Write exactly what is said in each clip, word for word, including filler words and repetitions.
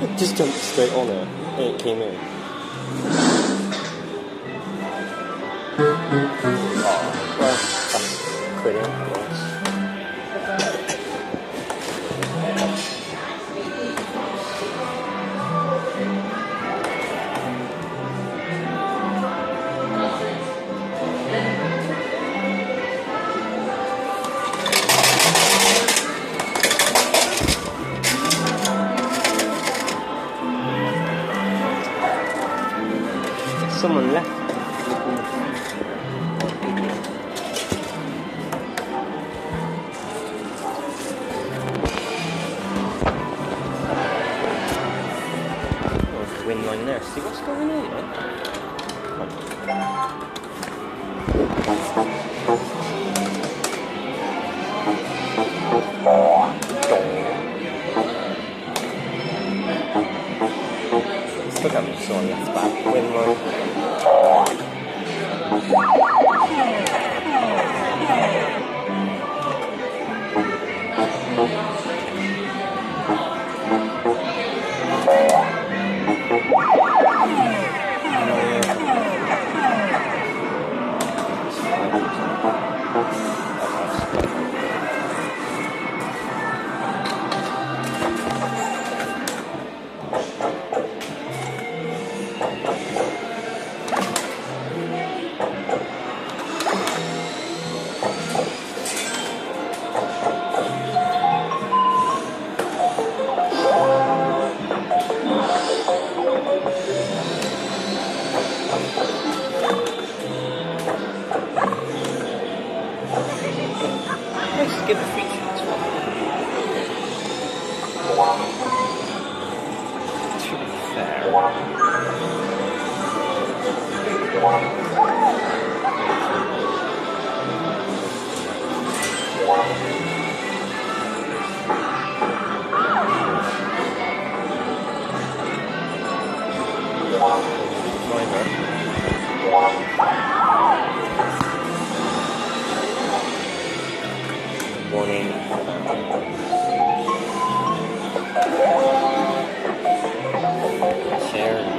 Just jumped straight on it and it came in. Oh, well, that's pretty nice. Someone left. Oh, wind line there. See what's going on, man? Look at me, so on that's bad. Wind line. Let's get the features. To be fair. Morning. Cherries.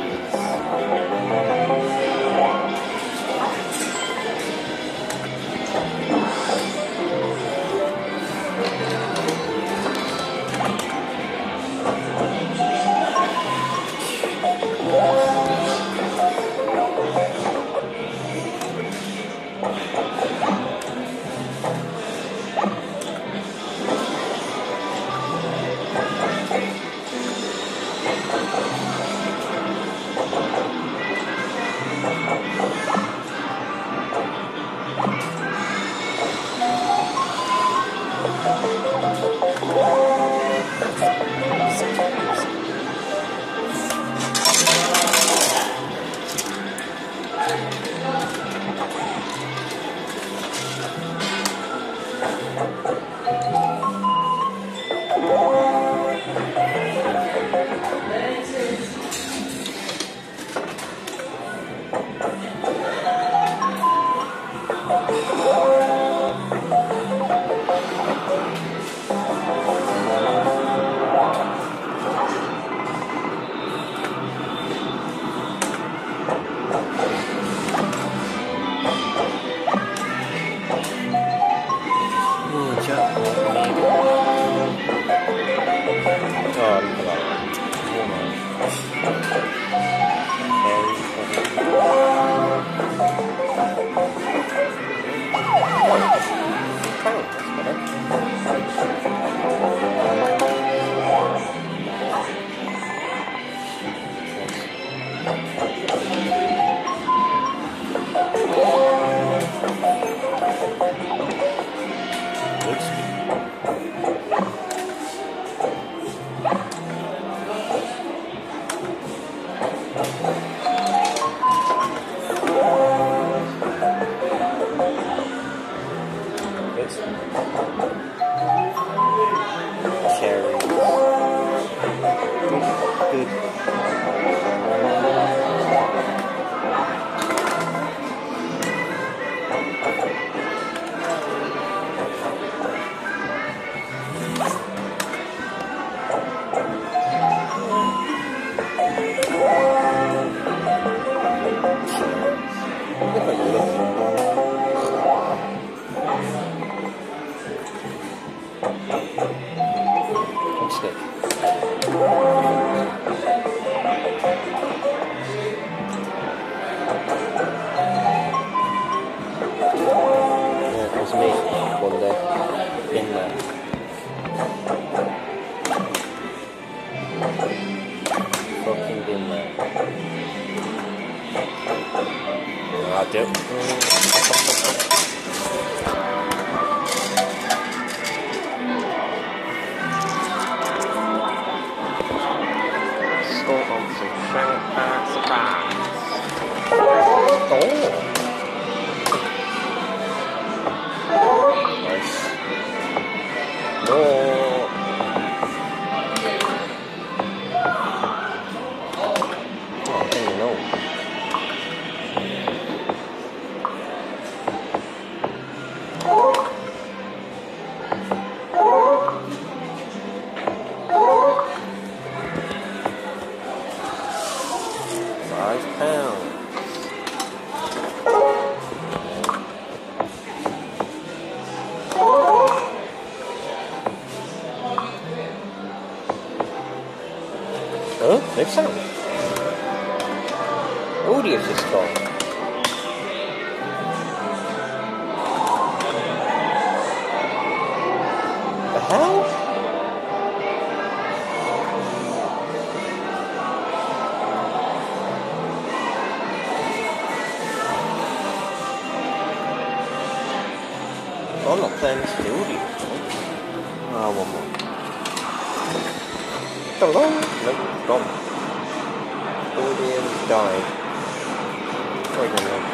Yeah, it was me one day in there. Fucking in there. I'll do it. Score on some Shanghai surprise. Oh! Nice. No! Oh, I don't know. Five pounds. Oh, no sound. Audio's just gone. The hell? Oh, I'm not playing this for the audio. Oh, one more. Hello? Nope, gone. Audio's died. Wait a minute.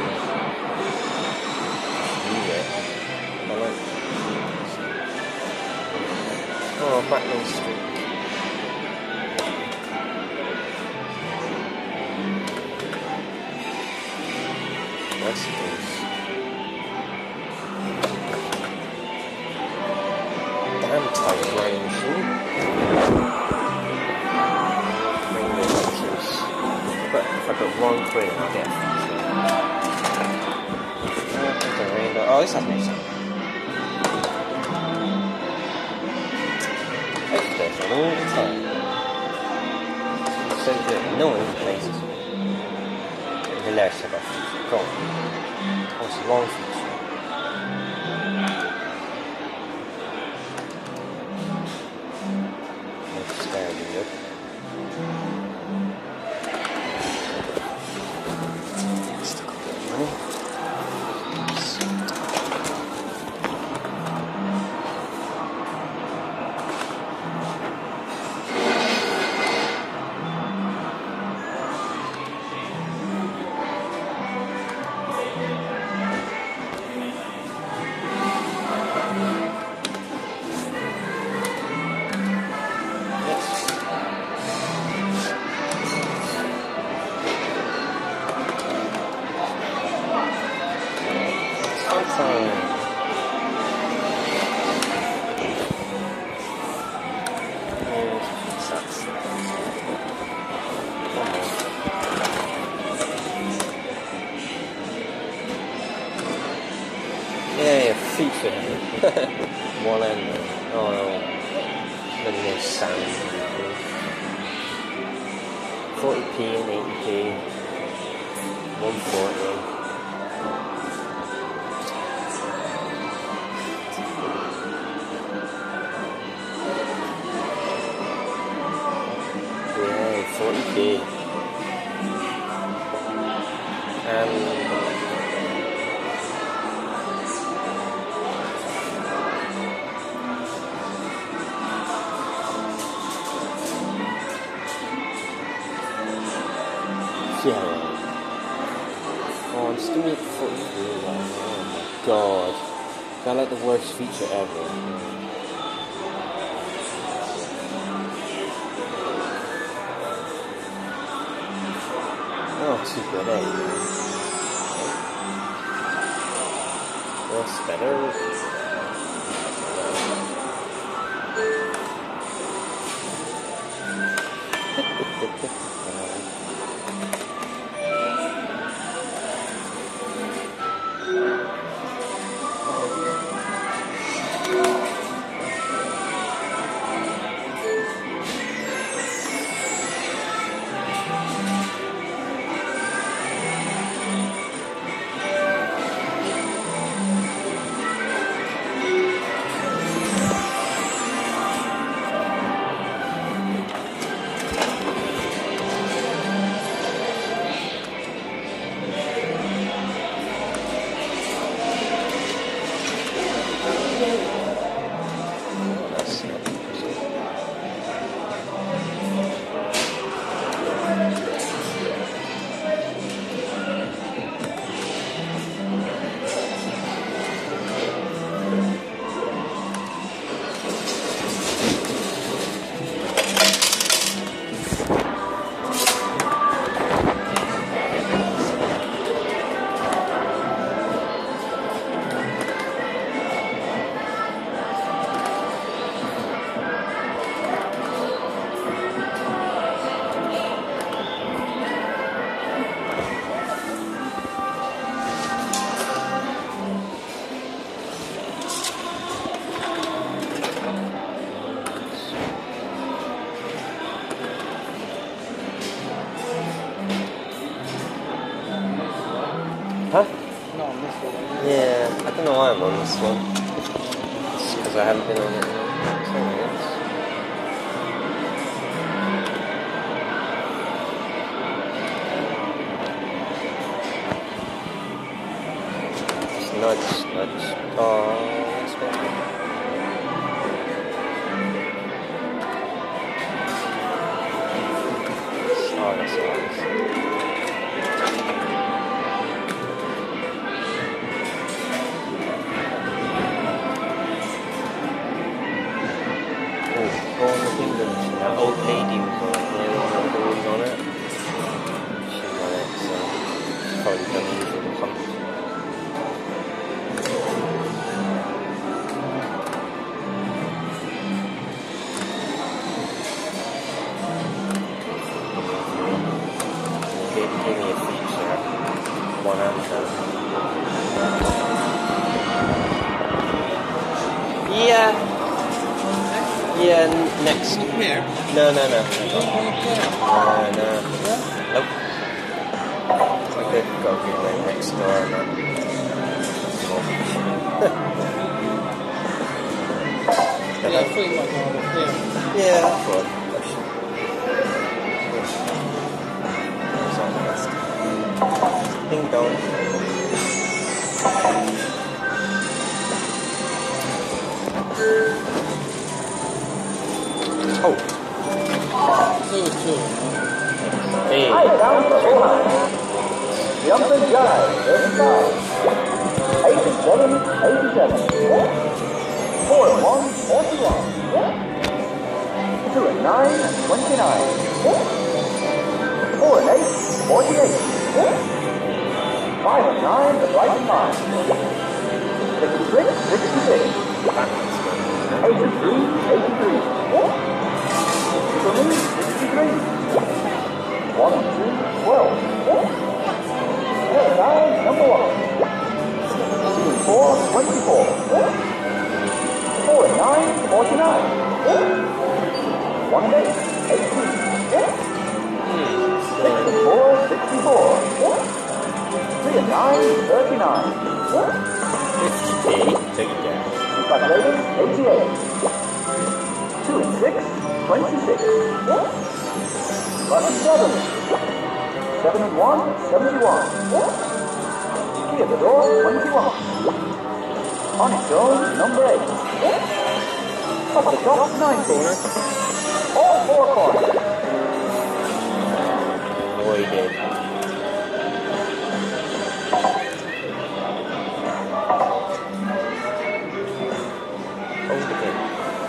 Yeah. I like. Oh, Batman Street. That's nice. Damn tight range. But if I put one quid, I'll get a feature. Oh, this has no sound. I used to play this all the time. It's so good. No one even plays this. It's hilarious. I got a feature. Go on. What's the wrong feature? It's terribly good. Yeah, yeah, feature. One end. Oh no. Maybe no sound. forty p and eighty p. one forty. Yeah, forty p. And yeah. Oh, just give me a forty-three one. Oh my god. That's like the worst feature ever. Oh, too good, eh? What's better? Huh? No, on this one. Yeah, I don't know why I'm on this one. It's because I haven't been on it in ten minutes. Just nudge, nudge. Oh, that's better. Oh, that's nice. Oh, on the kingdom. That old lady was on it. Yeah, one of the was on it. She's on it, so she's probably done the usual pump. Give, give me a feature. One answer. Yeah. Yeah, n next. Here? No, no, no. You don't want to play? Uh, no. Yeah? Nope. We could go through the next door and that. Yeah, I thought you might go over here. Yeah, that's good. Where's our last? Ding dong. Oh. There was two. Hey. Down to four high. Jump and jive, thirty-five. Eight and seven, eighty-seven. Four and one, forty-one. Two and nine, twenty-nine. Four and eight, forty-eight. Five and nine, the bright and nine. Six and six, sixty-six. Eight and three, eighty-three. Six and three, sixty-three. One and two, twelve. Seven, nine, number one. Two and four, twenty-four. Four and nine, forty-nine. One and eight, eighteen. Six and four, sixty-four. Three and nine, thirty-nine. fifty-eight. Take it down. Calculating, eighty-eight. Two and six, twenty-six. Plus seven. Seven and one, seventy-one. Key at the door, twenty-one. On its own, number eight. Up the top, nineteen. All four corners. Boy, he did. Hold it in.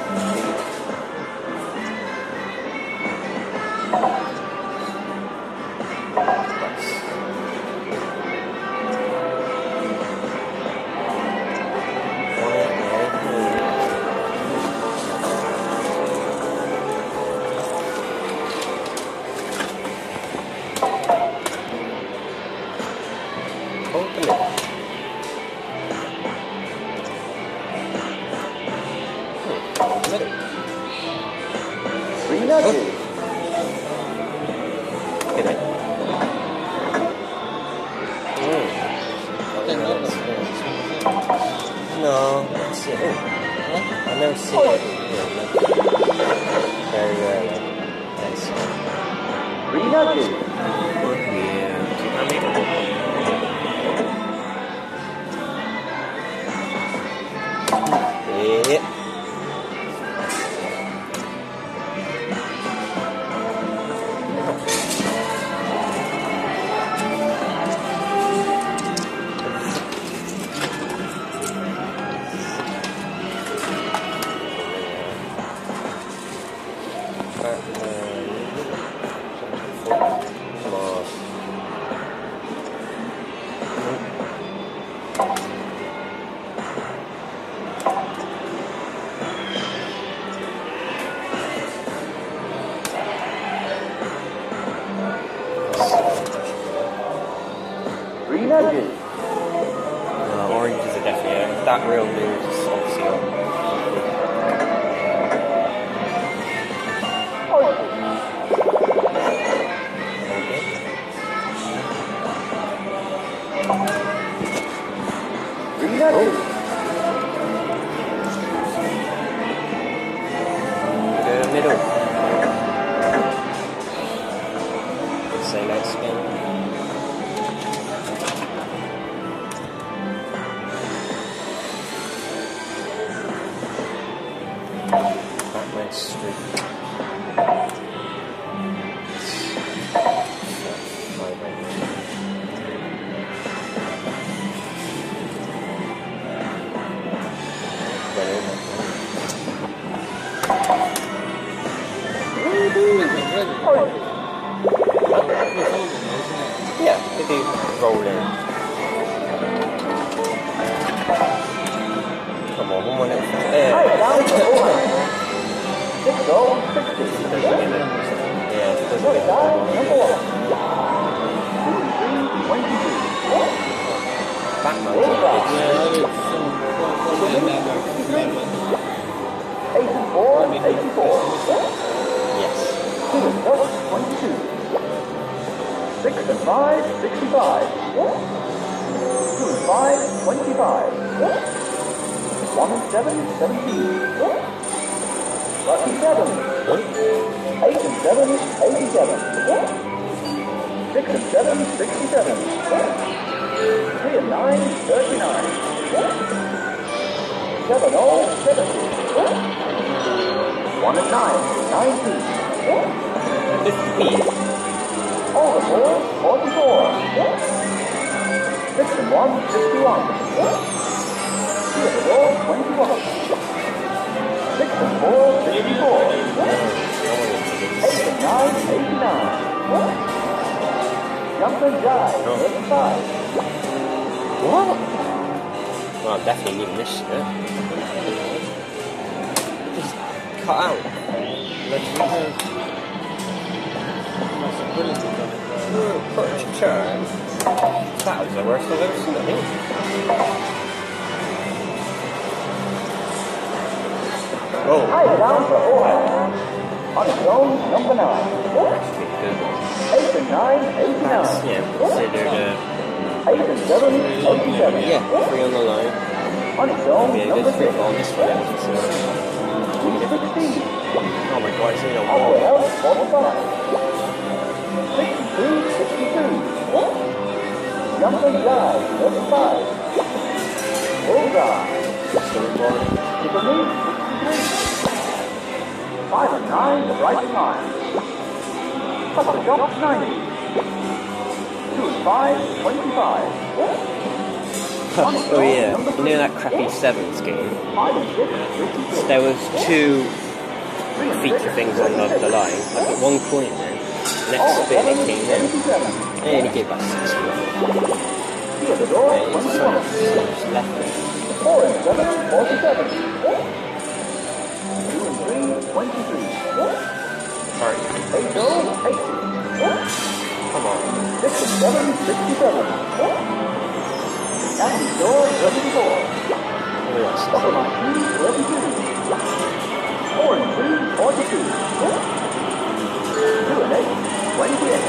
Three nudges. Get it. Mm. Didn't know that. No, that's it. Huh? I never see it. Very rarely. Nice. Three nudges. Yeah. Three nudges. Uh, orange is a definite. Yeah. That real news is obviously on. Oh, Okay. Greener. Go middle. Say nice spin. Batman Street. Yeah, they do roll in. Come on, one more next. There. Down to four. Six goal, sixty. Doesn't get it. Yeah, it doesn't Look get down, it. number one. Two, three, twenty-two. Batman. Yeah, that is some one in that Eight and four, eighty-four. Yes. Two and four, twenty-two. Six and five, sixty-five. Two and five, twenty-five. One and seven, seventeen. Lucky seven. Eight and seven, eighty-seven. Six and seven, sixty-seven. Three and nine, thirty-nine. Seven all, seventy. One and nine, ninety. Fifteen. All the four, forty-four. Six and one, sixty-one. Two and four, twenty-one. Six and four, sixty-four. Eight and nine, eighty-nine. Jump and jive, thirty-five. What? Well, I'm definitely leaving this shit. Just cut out. Let's Put turn. That was the worst I've ever seen, I think. Oh, High down for four. On its own, number nine. Eight and nine, that's, eighty-nine. yeah, considered uh, Eight and seven, eighty-seven. yeah, three on the line. On its own, Yeah, number good six. three on this one. So. sixteen. Oh my god, it's in a Upper wall. Health, forty-five. sixty-two, sixty-two. Jump and jive, thirty-five. Bullseye. Storyboard. Triple knee, sixty-three. Five and nine, the right line. Upper jump, ninety. Two and five, twenty-five. Oh yeah, you know that crappy Sevens game? Five and six, fifty-six. There was two feature things on the, the line. I put one coin in there. Next spin it came in. And he gave back six quid. Two at the door, Yeah, it's twenty-one. just left it. Four and seven, forty-seven. Two and three, twenty-three. Party. Eight goal, eighty. Come on. Six and seven, sixty-seven. And the door, thirty-four. Look at that Upper stuff. nineteen, thirty-two. Four and three, forty-two. Two and eight, twenty-eight.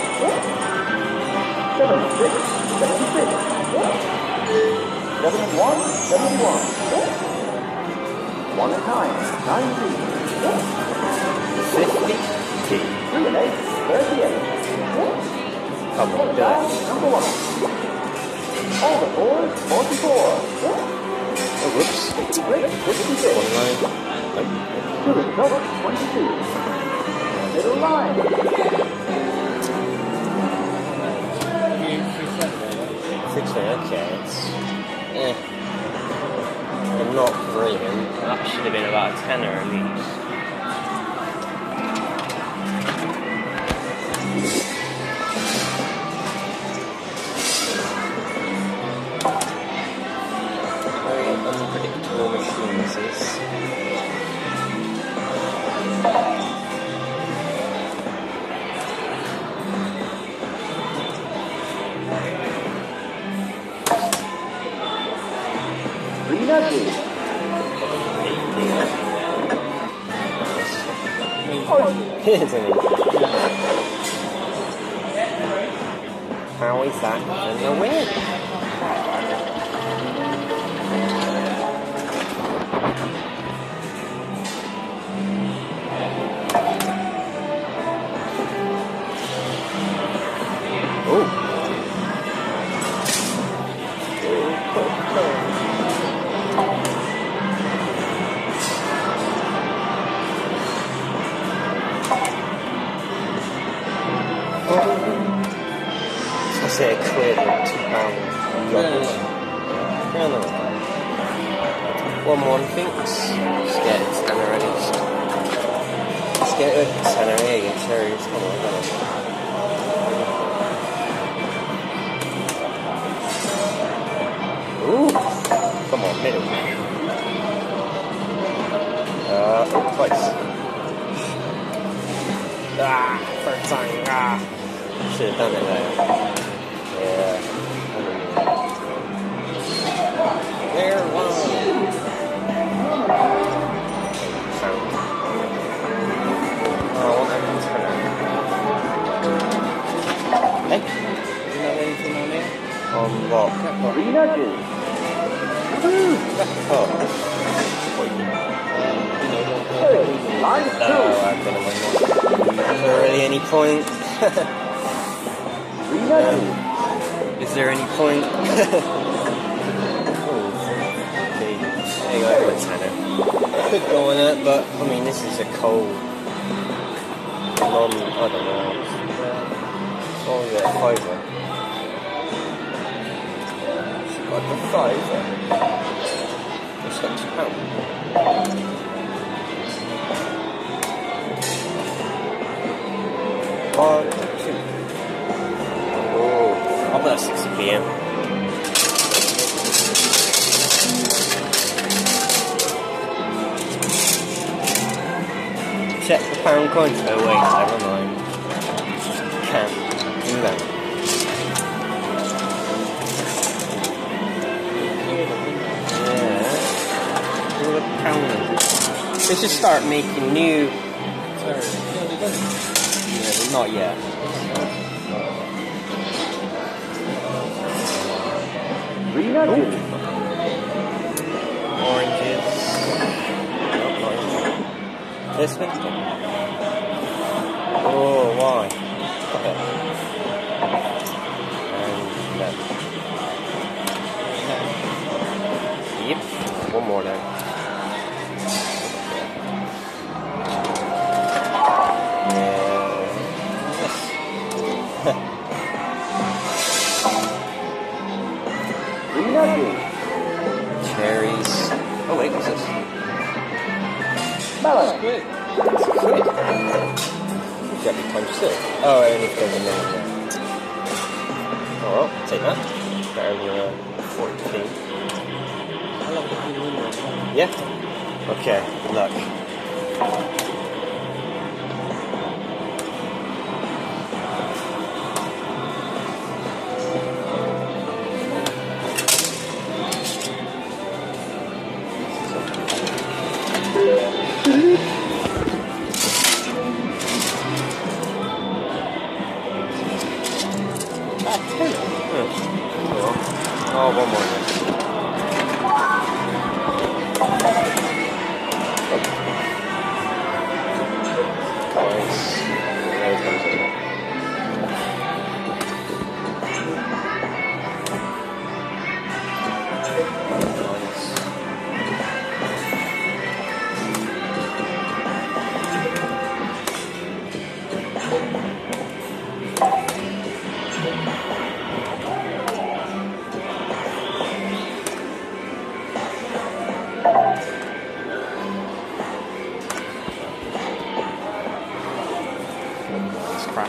Seven and six, seventy-six. Seven and one, seventy-one. One and nine, nineteen. Fifty. Three and eight, thirty-eight. Come on, do Down, it. number one. All the fours, forty-four. Oh, whoops. Great, sixty-six. One line. Nope. Two and double, twenty-two. Middle line. Six line, okay. It's, eh. But not brilliant. That should have been about a tenner at least. Very unpredictable machines, this. Three nudges. Here's an eight. How is that even a win? say a quid or two pounds. Really? Yeah, no. One more thinks. Just get it tenner ready. Just get it tenner here, get cherries. Come on, come on. Ooh! Come on, middle. Uh, oh, twice. Ah, first time. Ah. Should have done it there. Yeah. There one. Oh, what happened to her? Hey? You know anything on there? On what? Three nudges. Oh. Hey, line No, two. I've been on my mind. Is there really any point? Three nudges. Is there any point? Oh, okay. There you go, a tenner. Could go on it, but I mean, this is a cold, non, I don't know. It's only a fiver. She got the fiver. It's got two pounds. One, two. Oh, I'll bet sixty p m. Check the pound coins. Oh wait, never mind. Can't do that. Yeah. Do the pound. They should start making new. Sorry. No, they don't. Yeah, not yet. Three nudges. Oranges. Nope, not yet. This one? Oh, why? Okay. And that. Yep. One more now. Three nudges. Cherries. Oh wait, what's this? Melon. Quick. It's a quid. Got me times two. Oh, I only put the name there. Oh well, take that. Better than uh, fourteen. I love the blue window. Yeah? Okay, good luck. Ah, ten. Hmm. Oh, one more. Nice. There it comes in. Nice crap.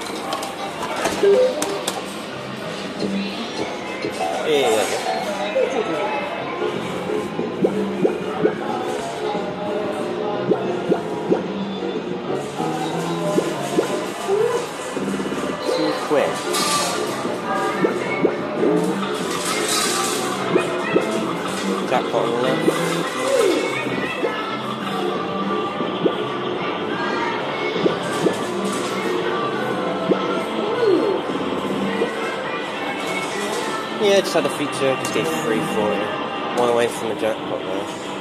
Yeah, yeah, Too quick. Jackpot on the left. Yeah, just had a feature, just gave three for it. One away from the jackpot now.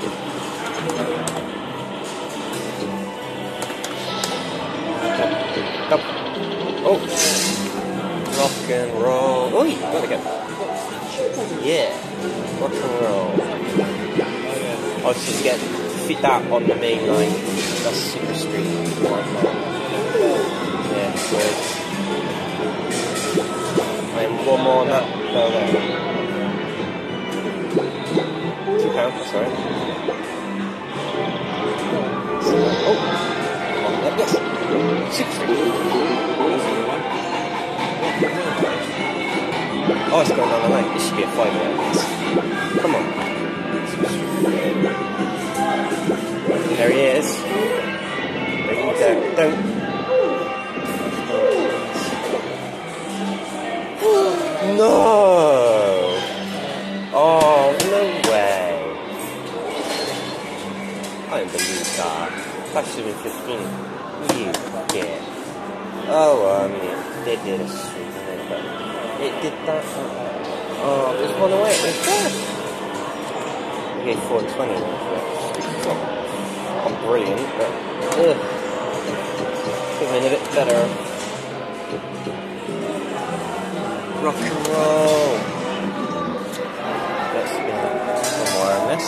Up. Oh! Rock and roll. Oh, you got it again. Yeah. Rock and roll. Oh, so you get fit that on the main line. That's super street. Yeah, good. And one more on that bell there. Two pounds, sorry. Oh! Come on, yes! sixty! Oh, it's going down the line. This should be a five there. Come on. There he is. There you go. Don't. No! Oh, no way. I don't believe that. That should have been fifteen. You get. Oh, well, I mean, they did a sweet, but it did that. Oh, there's one away. It's there. Okay, four twenty. Not brilliant, but ugh. Could have been a bit better. Rock and roll. Let's get some more on this.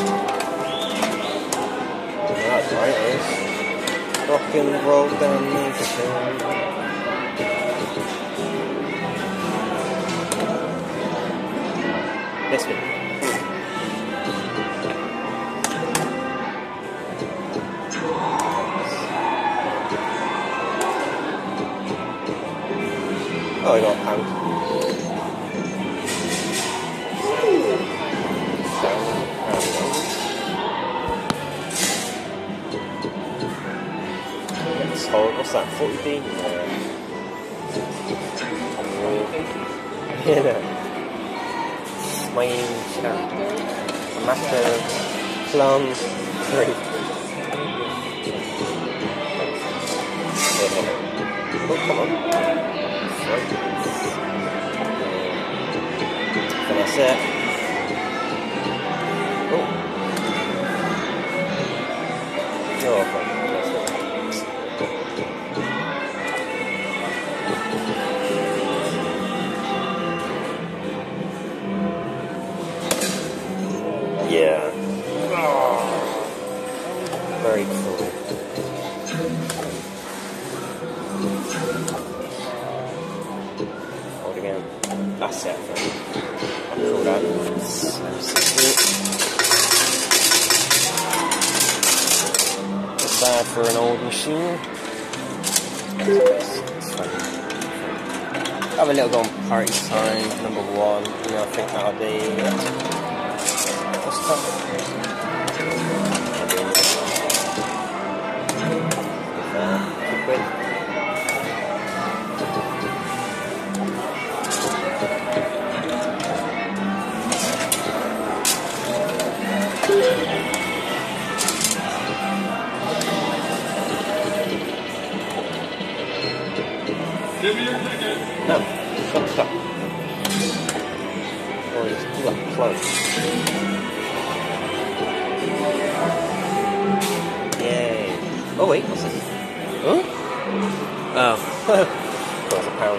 That's right, it is. Rock and roll down Makerton. This one. Oh, I got a pound. So, what's that? forty p? Yeah. Yeah. Main champ. Master plum three. Oh, come on. Finesse it. Oh. Oh, okay. Yeah. Oh. Very cool. Hold again. That's it. I'll pull that. Not bad for an old machine. It's fun. Have a little go on party time, number one. You know, I think that'll be it. What's that? Two quid. Give me your ticket. No, stop, stop. Oh, it's too close. Yay. Oh, wait, what's this? Huh? Oh. That was a pound.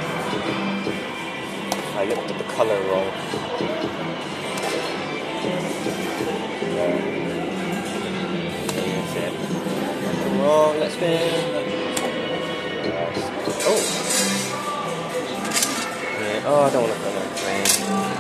I looked at the colour wrong. That's it. Wrong, let's spin. Oh. Yeah. Oh, I don't want to put that train.